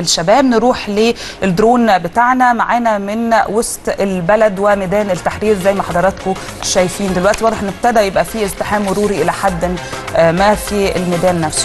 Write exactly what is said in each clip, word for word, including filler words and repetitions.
الشباب. نروح للدرون بتاعنا معانا من وسط البلد وميدان التحرير. زي ما حضراتكم شايفين دلوقتي واضح ان ابتدى يبقى فيه ازدحام مروري الى حد ما في الميدان نفسه.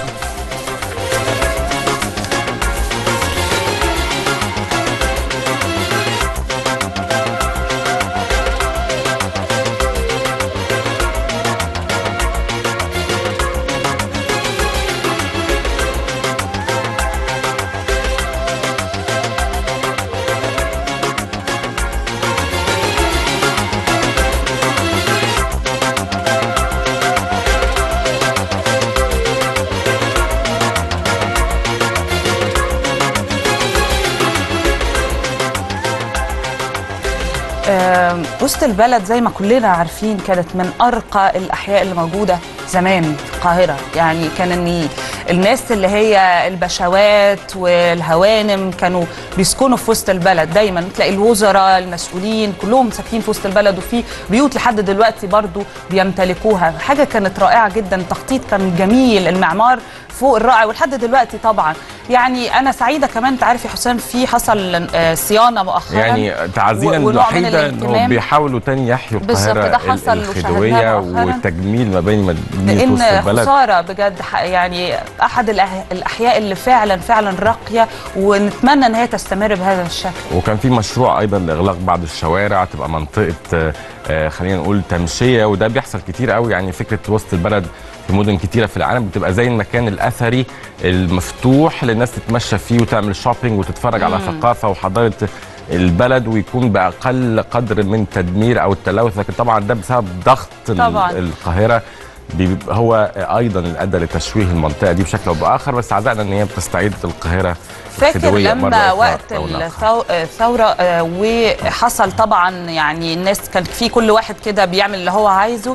وسط البلد زي ما كلنا عارفين كانت من أرقى الأحياء اللي موجودة زمان في القاهرة. يعني كان الناس اللي هي البشوات والهوانم كانوا بيسكنوا في وسط البلد دايما. تلاقي الوزراء المسؤولين كلهم ساكنين في وسط البلد، وفي بيوت لحد دلوقتي برضو بيمتلكوها. حاجة كانت رائعة جدا، التخطيط كان جميل، المعمار فوق الرائع ولحد دلوقتي طبعا. يعني انا سعيده كمان، انت عارف يا حسام في حصل صيانه مؤخرا، يعني تعزينا الوحيده انه بيحاولوا تاني يحيوا القاهره الخديويه وتجميل مباني مدينه وسط البلد. لان خساره بجد، يعني احد الاحياء اللي فعلا فعلا راقيه، ونتمنى ان هي تستمر بهذا الشكل. وكان في مشروع ايضا لاغلاق بعض الشوارع تبقى منطقه خلينا نقول تمشيه، وده بيحصل كتير قوي. يعني فكره وسط البلد في مدن كتيره في العالم بتبقى زي المكان الاثري المفتوح للناس تتمشى فيه وتعمل شوبينج وتتفرج مم. على ثقافه وحضاره البلد، ويكون باقل قدر من تدمير او التلوث. لكن طبعا ده بسبب ضغط طبعا. القاهره هو ايضا اللي ادى لتشويه المنطقه دي بشكل او باخر. بس عزقنا ان هي بتستعيد القاهره. فاكر لما وقت الثوره وحصل طبعا، يعني الناس كان في كل واحد كده بيعمل اللي هو عايزه.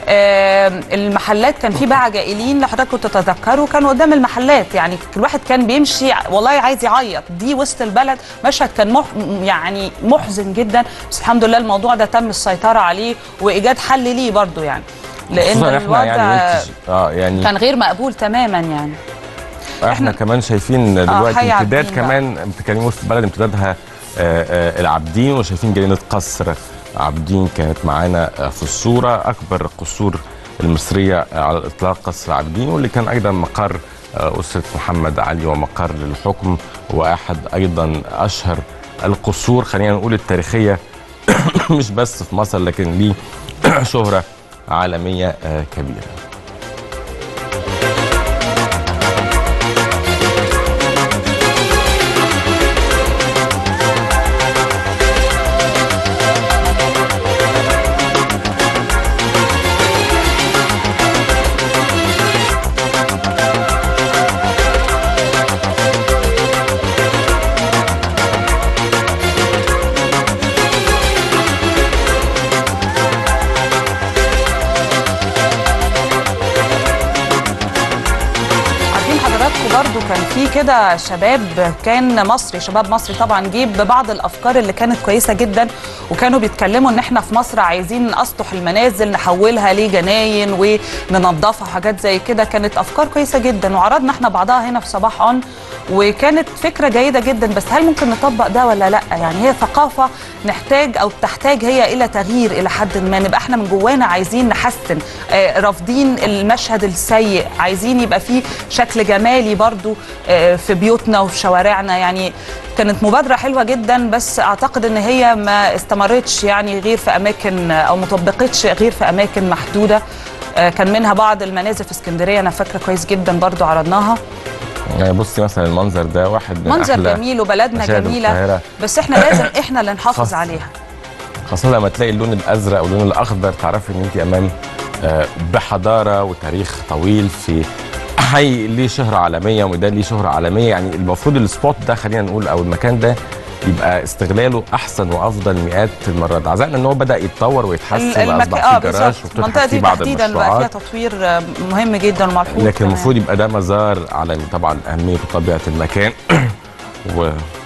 المحلات كان في باعة جائلين، لو حضراتكم تتذكروا كانوا قدام المحلات، يعني كل واحد كان بيمشي والله عايز يعيط. دي وسط البلد مشهد كان مح يعني محزن جدا، بس الحمد لله الموضوع ده تم السيطره عليه وايجاد حل ليه برضه، يعني لان الوضع يعني آه يعني كان غير مقبول تماما. يعني احنا, احنا كمان شايفين دلوقتي آه امتداد كمان بتتكلموا وسط البلد امتدادها آه آه العابدين، وشايفين جنينه قصر عابدين كانت معانا في الصوره، اكبر القصور المصريه على الاطلاق قصر عابدين، واللي كان ايضا مقر آه اسره محمد علي ومقر للحكم، واحد ايضا اشهر القصور خلينا نقول التاريخيه مش بس في مصر لكن ليه شهره عالميه آه كبيره. برضو كان في كده شباب كان مصري، شباب مصري طبعا، جيب بعض الافكار اللي كانت كويسه جدا، وكانوا بيتكلموا ان احنا في مصر عايزين اسطح المنازل نحولها لجناين وننظفها وحاجات زي كده. كانت افكار كويسه جدا وعرضنا احنا بعضها هنا في صباح اون، وكانت فكره جيده جدا. بس هل ممكن نطبق ده ولا لا؟ يعني هي ثقافه نحتاج او تحتاج هي الى تغيير الى حد ما. نبقى احنا من جوانا عايزين نحسن، آه رافضين المشهد السيء، عايزين يبقى فيه شكل جمالي برضو آه في بيوتنا وفي شوارعنا. يعني كانت مبادره حلوه جدا، بس اعتقد ان هي ما استمرتش يعني غير في اماكن او ما طبقتش غير في اماكن محدوده. آه كان منها بعض المنازل في اسكندريه انا فاكره كويس جدا برضو عرضناها. يعني بصي مثلا المنظر ده واحد من منظر جميل وبلدنا جميله، بس احنا لازم احنا اللي نحافظ عليها، خاصه لما تلاقي اللون الازرق واللون الاخضر تعرفي ان انت امام بحضاره وتاريخ طويل في حي ليه شهره عالميه وميدان ليه شهره عالميه. يعني المفروض السبوت ده خلينا نقول او المكان ده يبقى استغلاله احسن وافضل مئات المرات. عزقنا ان هو بدا يتطور ويتحسن واصبح في جراج وفتح فيه بعض المشروعات. بقى فيها تطوير مهم جدا وملحوظ، لكن المفروض يبقى ده مزار عالمي. طبعا اهميه وطبيعه المكان و